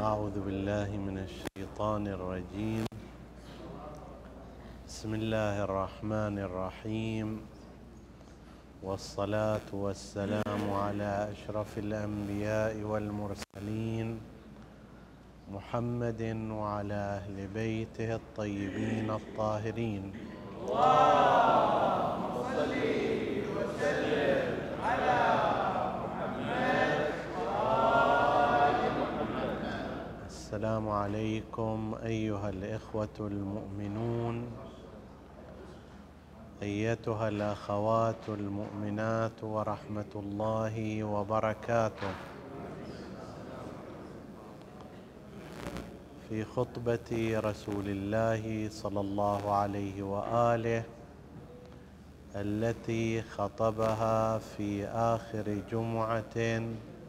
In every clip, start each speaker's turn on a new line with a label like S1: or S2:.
S1: أعوذ بالله من الشيطان الرجيم. بسم الله الرحمن الرحيم، والصلاة والسلام على أشرف الأنبياء والمرسلين محمد وعلى أهل بيته الطيبين الطاهرين. اللهم صل وسلم على محمد وآل محمد. السلام عليكم أيها الإخوة المؤمنون، أيتها الأخوات المؤمنات، ورحمة الله وبركاته. في خطبة رسول الله صلى الله عليه وآله التي خطبها في آخر جمعة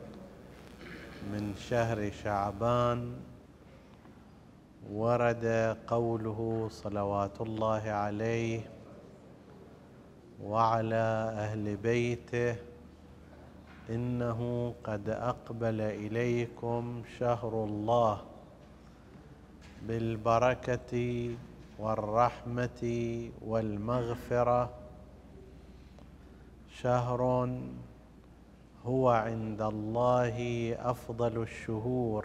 S1: من شهر شعبان، ورد قوله صلوات الله عليه وعلى أهل بيته: إنه قد أقبل إليكم شهر الله بالبركة والرحمة والمغفرة، شهر هو عند الله أفضل الشهور،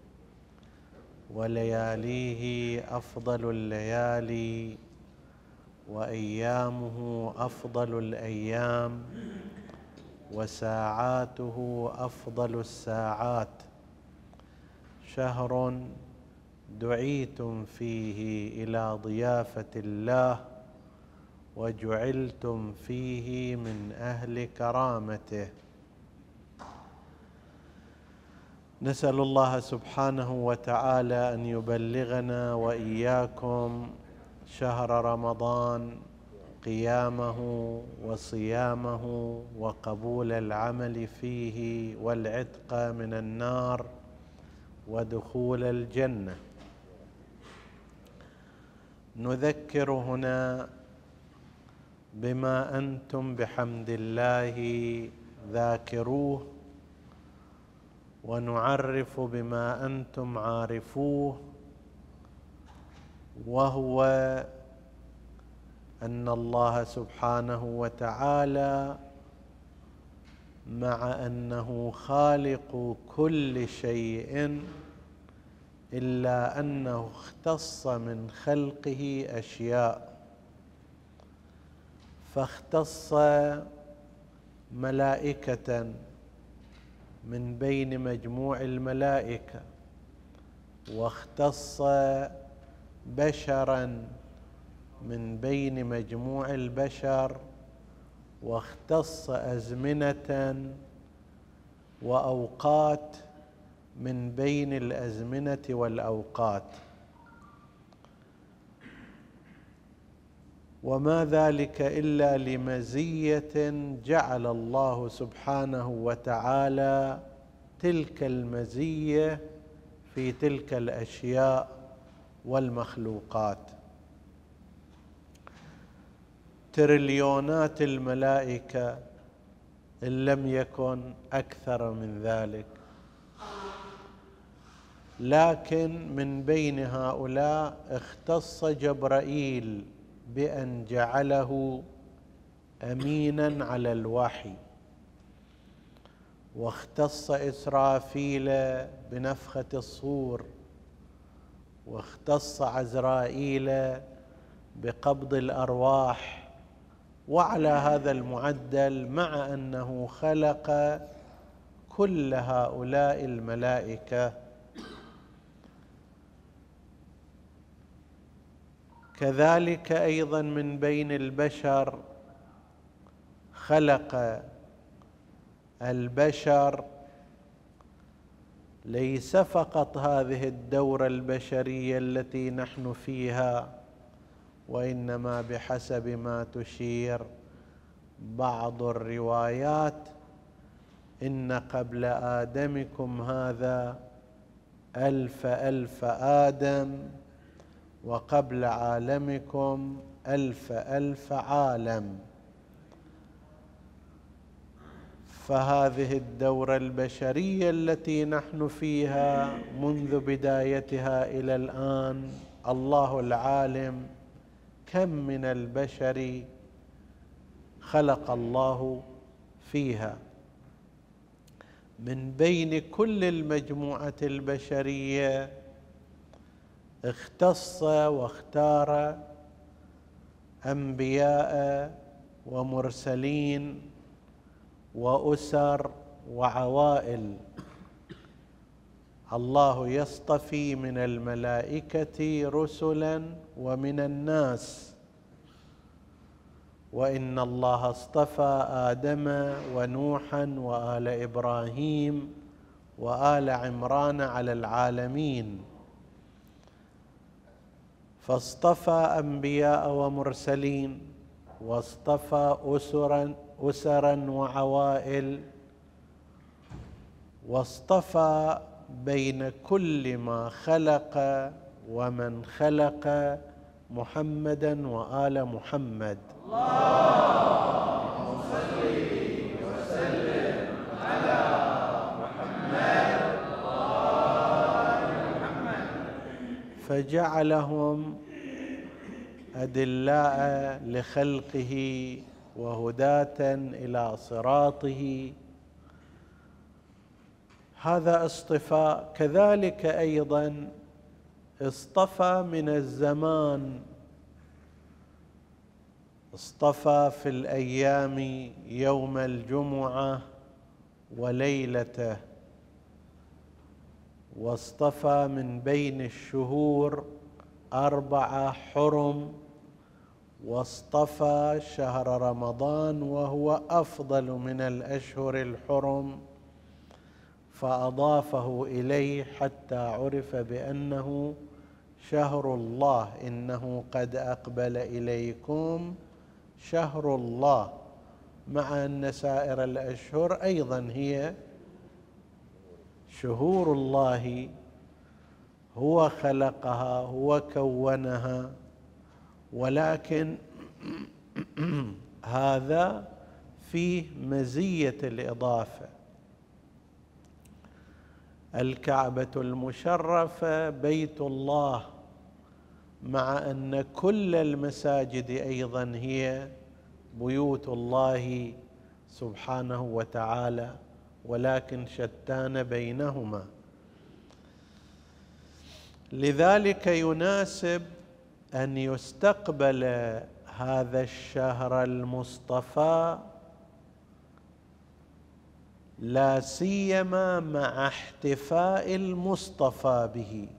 S1: ولياليه أفضل الليالي، وأيامه أفضل الأيام، وساعاته أفضل الساعات، شهر دعيتم فيه إلى ضيافة الله، وجعلتم فيه من أهل كرامته. نسأل الله سبحانه وتعالى أن يبلغنا وإياكم شهر رمضان، قيامه وصيامه وقبول العمل فيه والعتق من النار ودخول الجنة. نذكر هنا بما أنتم بحمد الله ذاكروه، ونعرف بما أنتم عارفوه، وهو أن الله سبحانه وتعالى مع أنه خالق كل شيء، إلا أنه اختص من خلقه أشياء، فاختص ملائكة من بين مجموع الملائكة، واختص بشرا من بين مجموع البشر، واختص أزمنة وأوقات من بين الأزمنة والأوقات. وما ذلك إلا لمزية جعل الله سبحانه وتعالى تلك المزية في تلك الأشياء والمخلوقات. تريليونات الملائكة إن لم يكن أكثر من ذلك، لكن من بين هؤلاء اختص جبرائيل بأن جعله أمينا على الوحي، واختص إسرافيل بنفخة الصور، واختص عزرائيل بقبض الأرواح. وعلى هذا المعدل، مع أنه خلق كل هؤلاء الملائكة، كذلك أيضا من بين البشر خلق البشر ليس فقط هذه الدورة البشرية التي نحن فيها، وإنما بحسب ما تشير بعض الروايات إن قبل آدمكم هذا 1000 آدم، وقبل عالمكم 1000 عالم. فهذه الدورة البشرية التي نحن فيها منذ بدايتها إلى الآن الله العالم كم من البشر خلق الله فيها. من بين كل المجموعة البشرية اختص واختار أنبياء ومرسلين وأسر وعوائل. الله يصطفي من الملائكة رسلا ومن الناس، وإن الله اصطفى آدم ونوحا وآل إبراهيم وآل عمران على العالمين، فاصطفى أنبياء ومرسلين، واصطفى أسرا وعوائل، واصطفى بين كل ما خلق ومن خلق محمدا وآل محمد. اللهم صل وسلم على محمد وآل محمد. فجعلهم أدلاء لخلقه وهداة إلى صراطه. هذا اصطفاء. كذلك أيضا اصطفى من الزمان، اصطفى في الأيام يوم الجمعة وليلته، واصطفى من بين الشهور 4 حرم، واصطفى شهر رمضان وهو أفضل من الأشهر الحرم، فأضافه إليه حتى عرف بأنه شهر الله. إنه قد أقبل إليكم شهر الله، مع أن سائر الأشهر أيضا هي شهور الله، هو خلقها هو كونها، ولكن هذا فيه مزية الإضافة. الكعبة المشرفة بيت الله، مع أن كل المساجد أيضا هي بيوت الله سبحانه وتعالى، ولكن شتان بينهما. لذلك يناسب أن يستقبل هذا الشهر المصطفى لا سيما مع احتفاء المصطفى به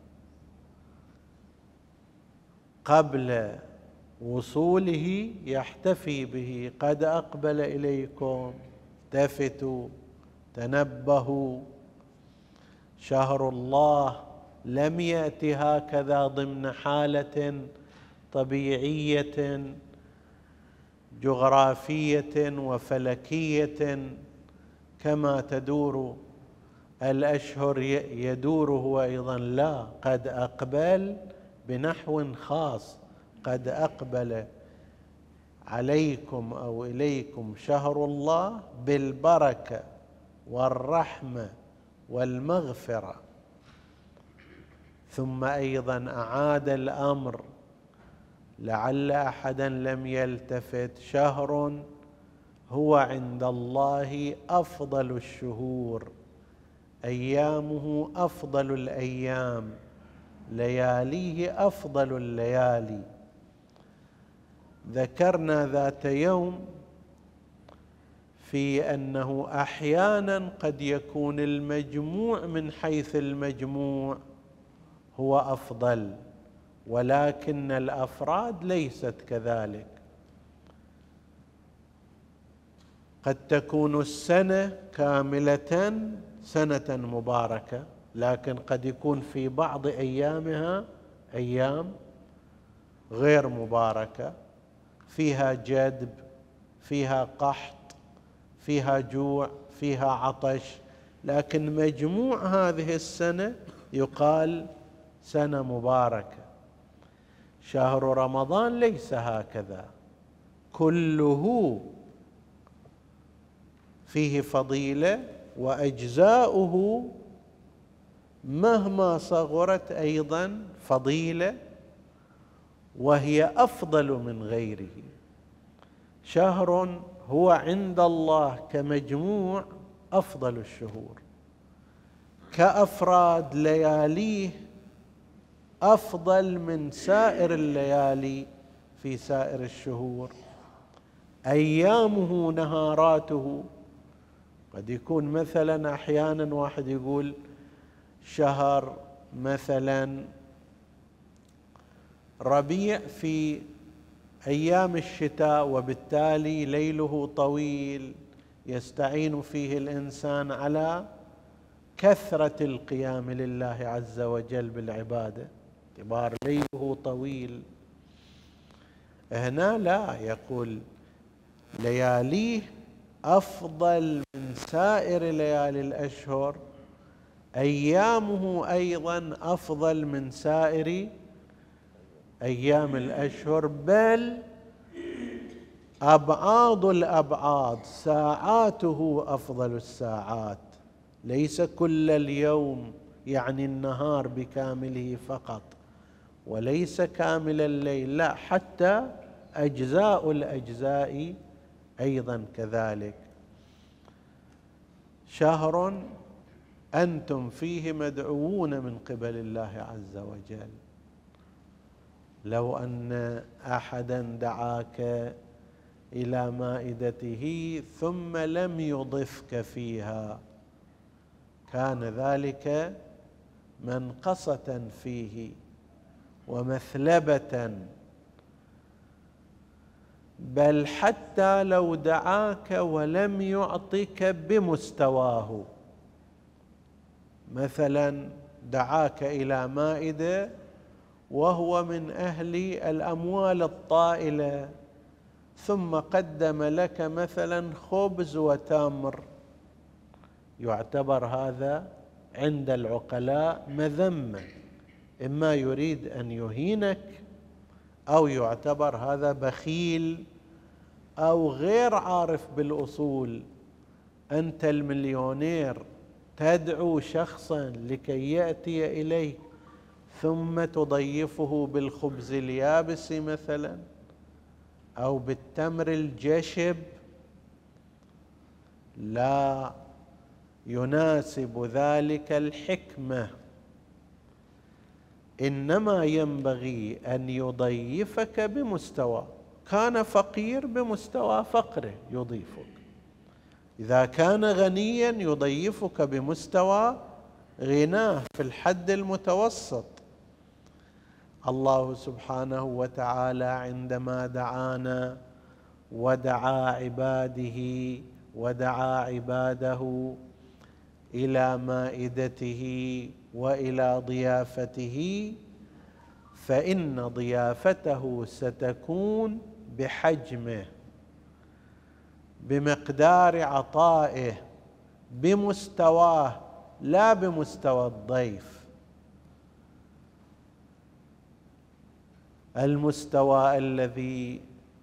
S1: قبل وصوله، يحتفي به: قد أقبل إليكم، التفتوا، تنبهوا. شهر الله لم يأت هكذا ضمن حالة طبيعية جغرافية وفلكية كما تدور الأشهر يدور هو أيضا. لا، قد أقبل بنحو خاص. قد أقبل عليكم أو إليكم شهر الله بالبركة والرحمة والمغفرة. ثم أيضا أعاد الأمر لعل أحدا لم يلتفت: شهر هو عند الله أفضل الشهور، أيامه أفضل الأيام، لياليه أفضل الليالي. ذكرنا ذات يوم في أنه أحيانا قد يكون المجموع من حيث المجموع هو أفضل، ولكن الأفراد ليست كذلك. قد تكون السنة كاملة سنة مباركة، لكن قد يكون في بعض أيامها أيام غير مباركة، فيها جدب، فيها قحط، فيها جوع، فيها عطش، لكن مجموع هذه السنة يقال سنة مباركة. شهر رمضان ليس هكذا، كله فيه فضيلة، وأجزاؤه مهما صغرت أيضا فضيلة، وهي أفضل من غيره. شهر هو عند الله كمجموع أفضل الشهور، كأفراد لياليه أفضل من سائر الليالي في سائر الشهور. أيامه نهاراته، قد يكون مثلا أحيانا واحد يقول شهر مثلا ربيع في أيام الشتاء، وبالتالي ليله طويل يستعين فيه الإنسان على كثرة القيام لله عز وجل بالعبادة باعتبار ليله طويل. هنا لا، يقول لياليه أفضل من سائر ليالي الأشهر، أيامه أيضا أفضل من سائر أيام الأشهر، بل أبعاد الأبعاد، ساعاته أفضل الساعات، ليس كل اليوم يعني النهار بكامله فقط، وليس كامل الليل، لا، حتى أجزاء الأجزاء أيضا كذلك. شهر أنتم فيه مدعوون من قبل الله عز وجل. لو أن أحدا دعاك إلى مائدته ثم لم يضفك فيها كان ذلك منقصة فيه ومثلبة، بل حتى لو دعاك ولم يعطك بمستواه، مثلا دعاك إلى مائدة وهو من أهل الأموال الطائلة، ثم قدم لك مثلا خبز وتمر، يعتبر هذا عند العقلاء مذمة، إما يريد أن يهينك، أو يعتبر هذا بخيل أو غير عارف بالأصول. أنت المليونير تدعو شخصا لكي يأتي إليك ثم تضيفه بالخبز اليابس مثلا أو بالتمر الجشب، لا يناسب ذلك الحكمة. إنما ينبغي أن يضيفك بمستوى، كان فقير بمستوى فقره يضيفك، إذا كان غنيا يضيفك بمستوى غناه في الحد المتوسط. الله سبحانه وتعالى عندما دعانا ودعا عباده إلى مائدته وإلى ضيافته، فإن ضيافته ستكون بحجمه، بمقدار عطائه، بمستواه، لا بمستوى الضيف. المستوى الذي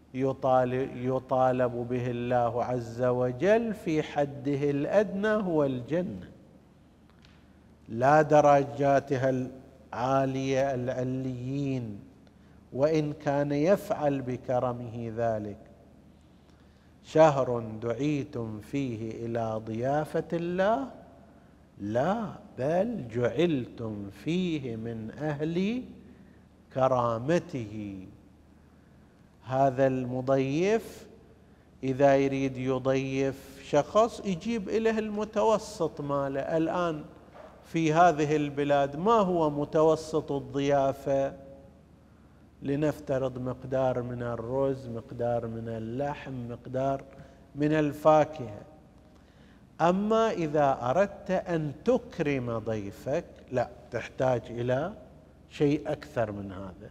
S1: يطالب به الله عز وجل في حده الأدنى هو الجنة، لا درجاتها العالية العليين، وإن كان يفعل بكرمه ذلك. شهر دعيتم فيه إلى ضيافة الله، لا، بل جعلتم فيه من أهل كرامته. هذا المضيف إذا يريد يضيف شخص يجيب إليه المتوسط ماله. الآن في هذه البلاد ما هو متوسط الضيافة؟ لنفترض مقدار من الرز، مقدار من اللحم، مقدار من الفاكهة. أما إذا أردت أن تكرم ضيفك لا، تحتاج إلى شيء أكثر من هذا،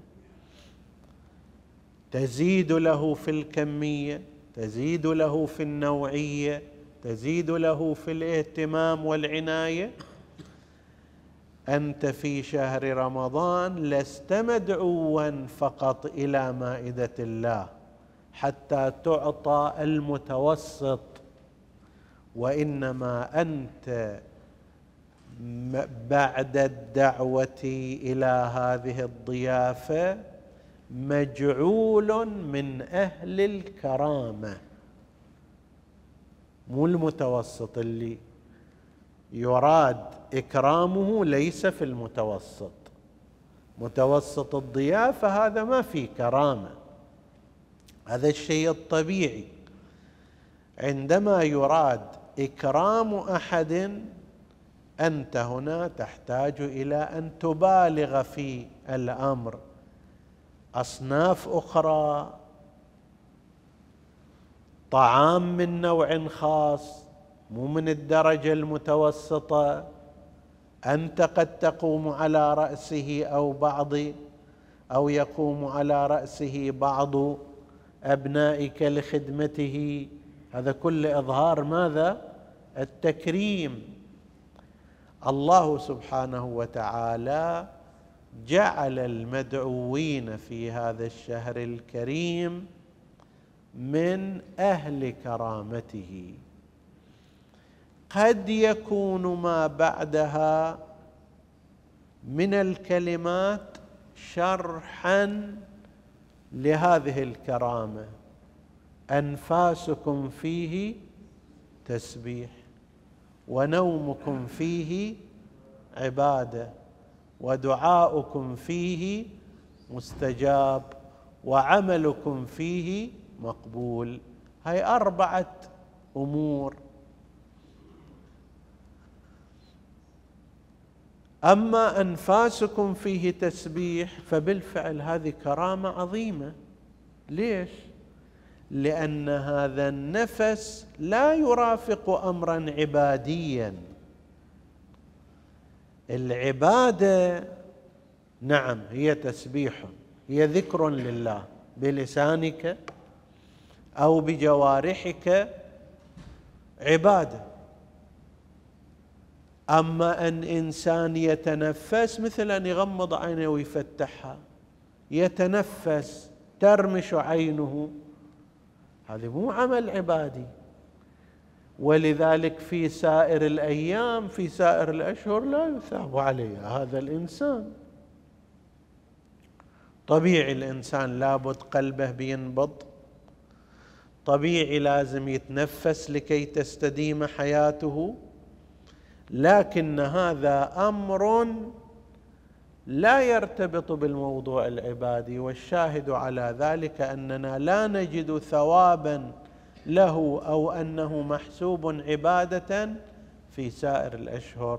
S1: تزيد له في الكمية، تزيد له في النوعية، تزيد له في الاهتمام والعناية. أنت في شهر رمضان لست مدعوا فقط إلى مائدة الله حتى تعطى المتوسط، وإنما أنت بعد الدعوة إلى هذه الضيافة مجعول من أهل الكرامة، مو المتوسط اللي يراد إكرامه ليس في المتوسط. متوسط الضيافة هذا ما فيه كرامة، هذا الشيء الطبيعي. عندما يراد إكرام أحد أنت هنا تحتاج إلى أن تبالغ في الأمر. أصناف أخرى، طعام من نوع خاص مو من الدرجة المتوسطة، أنت قد تقوم على رأسه أو يقوم على رأسه بعض أبنائك لخدمته، هذا كل إظهار ماذا؟ التكريم. الله سبحانه وتعالى جعل المدعوين في هذا الشهر الكريم من أهل كرامته. قد يكون ما بعدها من الكلمات شرحا لهذه الكرامة. أنفاسكم فيه تسبيح، ونومكم فيه عبادة، ودعاؤكم فيه مستجاب، وعملكم فيه مقبول. هاي 4 أمور. أما أنفاسكم فيه تسبيح فبالفعل هذه كرامة عظيمة. ليش؟ لأن هذا النفس لا يرافق أمرا عباديا. العبادة نعم هي تسبيح، هي ذكر لله بلسانك أو بجوارحك، عبادة. أما أن إنسان يتنفس مثل أن يغمض عينه ويفتحها، يتنفس ترمش عينه، هذا مو عمل عبادي. ولذلك في سائر الأيام في سائر الأشهر لا يثاب عليه هذا الإنسان. طبيعي الإنسان لابد قلبه بينبض، طبيعي لازم يتنفس لكي تستديم حياته، لكن هذا أمر لا يرتبط بالموضوع العبادي. والشاهد على ذلك أننا لا نجد ثوابا له أو أنه محسوب عبادة في سائر الأشهر.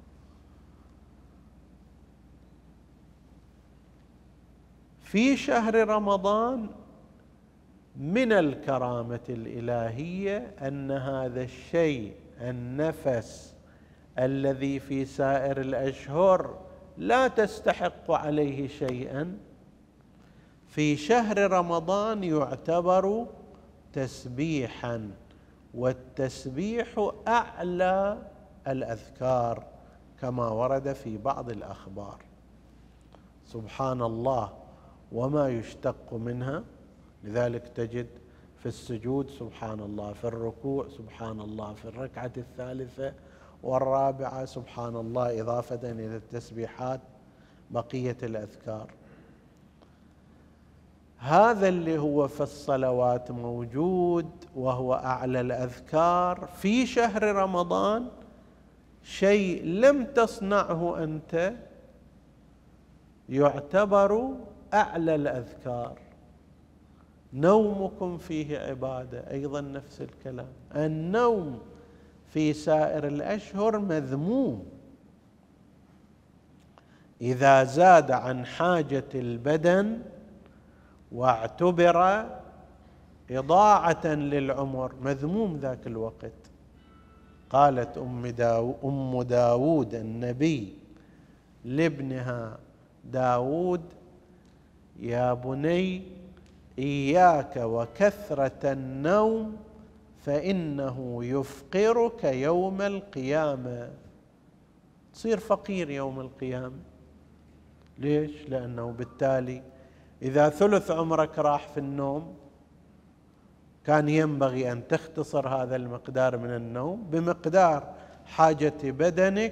S1: في شهر رمضان من الكرامة الإلهية أن هذا الشيء، النفس الذي في سائر الأشهر لا تستحق عليه شيئا، في شهر رمضان يعتبر تسبيحا، والتسبيح أعلى الأذكار كما ورد في بعض الأخبار. سبحان الله وما يشتق منها، لذلك تجد في السجود سبحان الله، في الركوع سبحان الله، في الركعة الثالثة والرابعة سبحان الله، إضافة إلى التسبيحات بقية الأذكار. هذا اللي هو في الصلوات موجود وهو أعلى الأذكار في شهر رمضان، شيء لم تصنعه أنت يعتبر أعلى الأذكار. نومكم فيه عبادة، أيضا نفس الكلام. النوم في سائر الأشهر مذموم، إذا زاد عن حاجة البدن واعتبر إضاعة للعمر مذموم ذاك الوقت. قالت أم داود النبي لابنها داود: يا بني إياك وكثرة النوم فإنه يفقرك يوم القيامة. تصير فقير يوم القيامة. ليش؟ لأنه بالتالي إذا ثلث عمرك راح في النوم كان ينبغي أن تختصر هذا المقدار من النوم بمقدار حاجة بدنك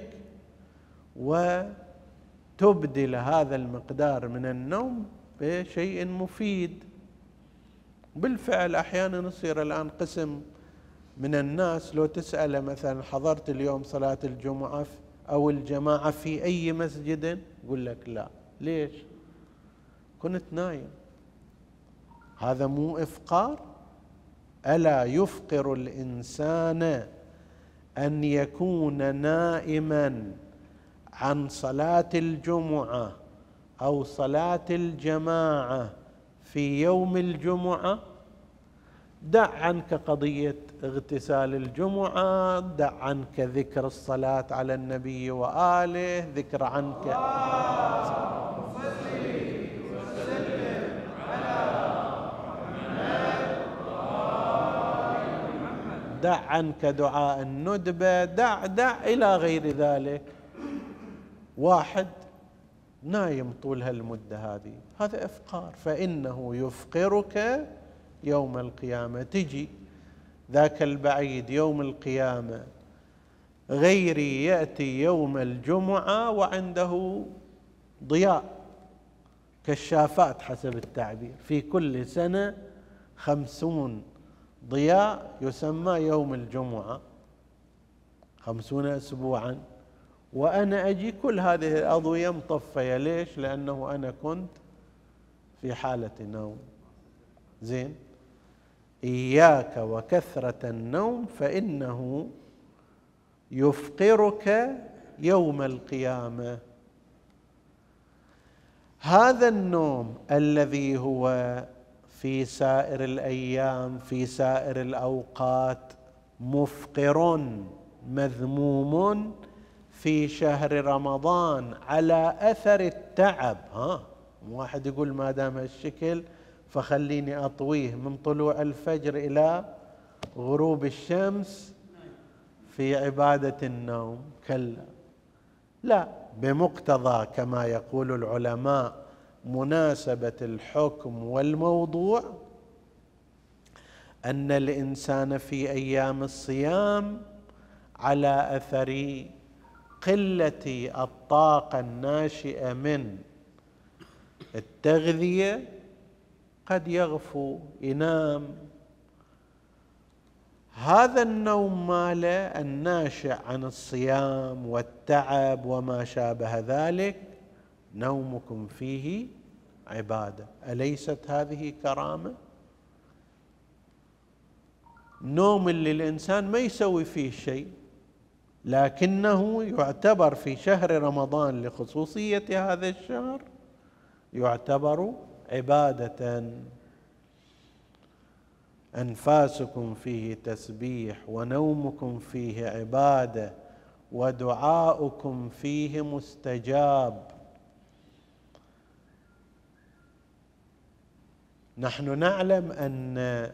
S1: وتبدل هذا المقدار من النوم بشيء مفيد. بالفعل أحيانا يصير الآن قسم من الناس لو تسأله مثلا حضرت اليوم صلاة الجمعة أو الجماعة في أي مسجد، يقول لك لا. ليش؟ كنت نايم. هذا مو إفقار؟ ألا يفقر الإنسان أن يكون نائما عن صلاة الجمعة أو صلاة الجماعة في يوم الجمعة؟ دع عنك قضية اغتسال الجمعة، دع عنك ذكر الصلاة على النبي وآله، ذكر عنك دع عنك دعاء الندبة، دع إلى غير ذلك. واحد نايم طول هالمدة هذه، هذا إفقار، فإنه يفقرك يوم القيامة. تجي ذاك البعيد يوم القيامة غيري يأتي يوم الجمعة وعنده ضياء كشافات حسب التعبير، في كل سنة 50 ضياء يسمى يوم الجمعة، 50 أسبوعا، وأنا أجي كل هذه الأضوية مطفية. ليش؟ لأنه أنا كنت في حالة نوم. زين، إياك وكثرة النوم فإنه يفقرك يوم القيامة. هذا النوم الذي هو في سائر الأيام في سائر الأوقات مفقر مذموم، في شهر رمضان على أثر التعب. واحد يقول ما دام هالشكل فخليني أطويه من طلوع الفجر إلى غروب الشمس في عبادة النوم. كلا، لا، بمقتضى كما يقول العلماء مناسبة الحكم والموضوع أن الإنسان في أيام الصيام على أثر قلة الطاقة الناشئة من التغذية قد يغفو، ينام. هذا النوم ماله الناشئ عن الصيام والتعب وما شابه ذلك نومكم فيه عبادة. أليست هذه كرامة؟ نوم اللي الإنسان ما يسوي فيه شيء لكنه يعتبر في شهر رمضان لخصوصية هذا الشهر يعتبر عبادة. أنفاسكم فيه تسبيح ونومكم فيه عبادة ودعاؤكم فيه مستجاب. نحن نعلم أن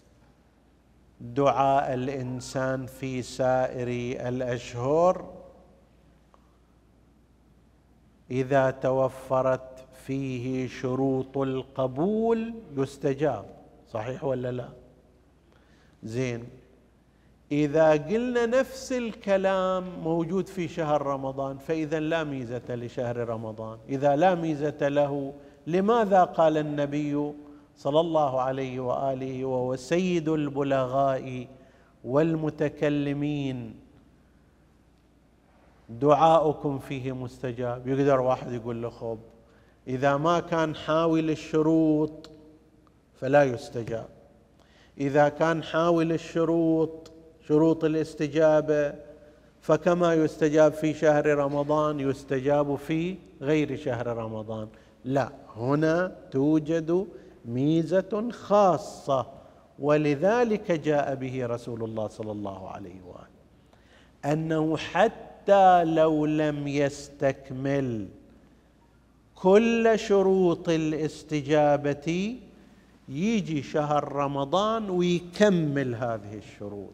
S1: دعاء الإنسان في سائر الأشهر إذا توفرت فيه شروط القبول يستجاب، صحيح ولا لا؟ زين، إذا قلنا نفس الكلام موجود في شهر رمضان فإذا لا ميزة لشهر رمضان. إذا لا ميزة له لماذا قال النبي صلى الله عليه وآله وهو سيد البلغاء والمتكلمين دعاؤكم فيه مستجاب؟ يقدر واحد يقول له خب إذا ما كان حاول الشروط فلا يستجاب، إذا كان حاول الشروط شروط الاستجابة فكما يستجاب في شهر رمضان يستجاب في غير شهر رمضان. لا، هنا توجد ميزة خاصة، ولذلك جاء به رسول الله صلى الله عليه وآله أنه حتى لو لم يستكمل كل شروط الاستجابة يجي شهر رمضان ويكمل هذه الشروط.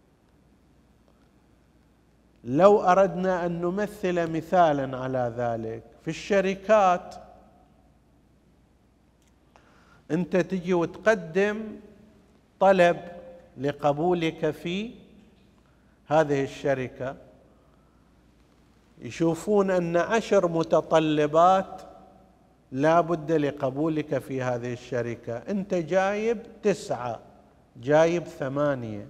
S1: لو أردنا أن نمثل مثالا على ذلك في طلب لقبولك في هذه الشركة، يشوفون أن 10 متطلبات لا بد لقبولك في هذه الشركة، أنت جايب 9، جايب 8،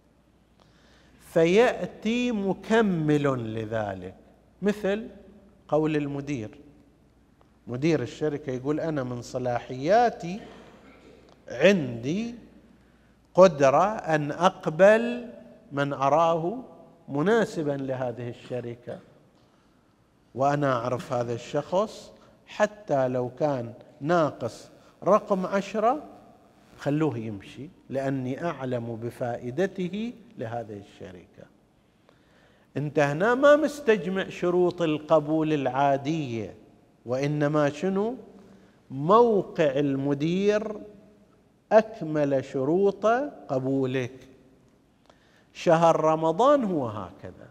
S1: فيأتي مكمل لذلك، مثل قول المدير. مدير الشركة يقول أنا من صلاحياتي عندي قدرة أن أقبل من أراه مناسبا لهذه الشركة، وأنا أعرف هذا الشخص حتى لو كان ناقص رقم 10 خلوه يمشي، لأني أعلم بفائدته لهذه الشركة. أنت هنا ما مستجمع شروط القبول العادية، وإنما شنو؟ موقع المدير أكمل شروط قبولك. شهر رمضان هو هكذا،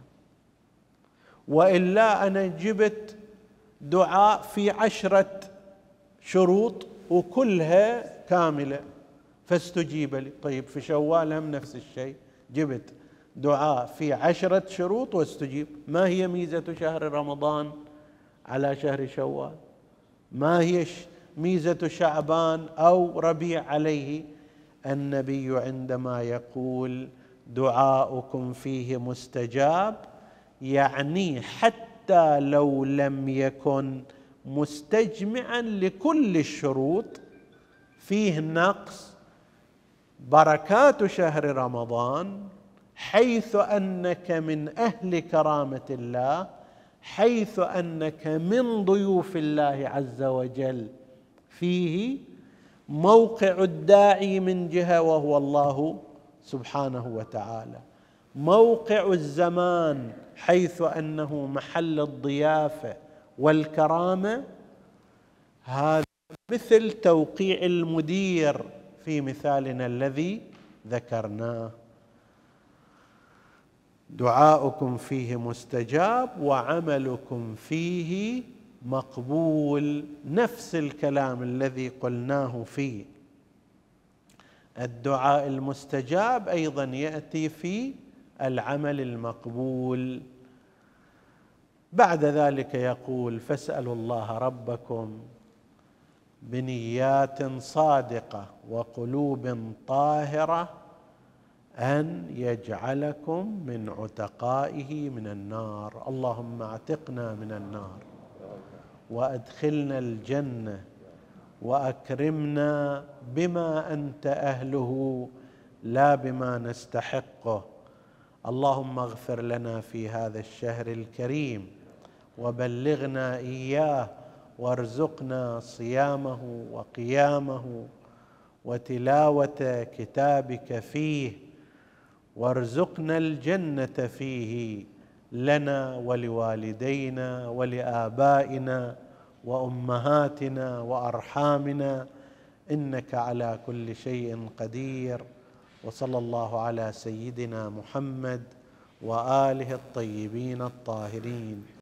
S1: وإلا أنا جبت دعاء في 10 شروط وكلها كاملة فاستجيب لي. طيب في شوال هم نفس الشيء، جبت دعاء في 10 شروط واستجيب. ما هي ميزة شهر رمضان على شهر شوال؟ ما هي ميزة شعبان أو ربيع عليه؟ النبي عندما يقول دعاؤكم فيه مستجاب، يعني حتى لو لم يكن مستجمعا لكل الشروط، فيه نقص. بركات شهر رمضان حيث أنك من أهل كرامة الله، حيث أنك من ضيوف الله عز وجل، فيه موقع الداعي من جهة وهو الله سبحانه وتعالى، موقع الزمان حيث أنه محل الضيافة والكرامة. هذا مثل توقيع المدير في مثالنا الذي ذكرناه. دعاؤكم فيه مستجاب وعملكم فيه مقبول، نفس الكلام الذي قلناه في الدعاء المستجاب أيضا يأتي في العمل المقبول. بعد ذلك يقول فاسألوا الله ربكم بنيات صادقة وقلوب طاهرة أن يجعلكم من عتقائه من النار. اللهم اعتقنا من النار وأدخلنا الجنة وأكرمنا بما أنت أهله لا بما نستحقه. اللهم اغفر لنا في هذا الشهر الكريم وبلغنا إياه، وارزقنا صيامه وقيامه وتلاوة كتابك فيه، وارزقنا الجنة فيه لنا ولوالدينا ولآبائنا وأمهاتنا وأرحامنا، إنك على كل شيء قدير. وصلى الله على سيدنا محمد وآله الطيبين الطاهرين.